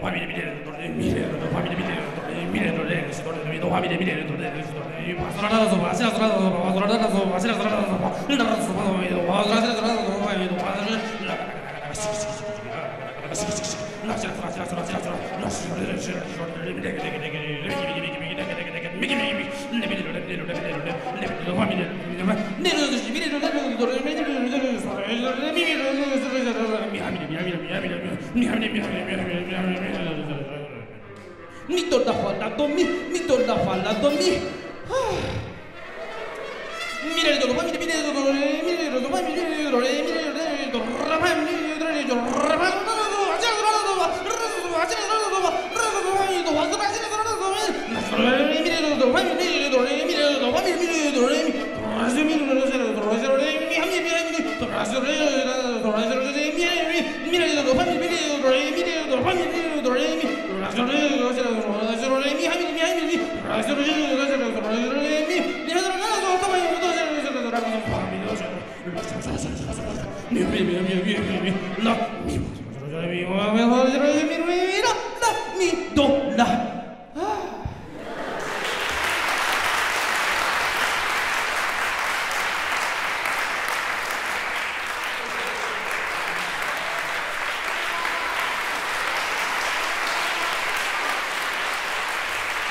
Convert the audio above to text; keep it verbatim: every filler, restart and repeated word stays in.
famiglia mi viene do re mi re do famiglia mi viene do re mi re do re do re do famiglia mi viene do re do re ma strada so ma strada so ma strada so ma strada so ma strada so ma strada so ma strada Mi torna a fare da mi, mi torna a fare da mi. Mi redo, mi redo, mi redo, mi redo, mi redo, mi redo, mi No, mi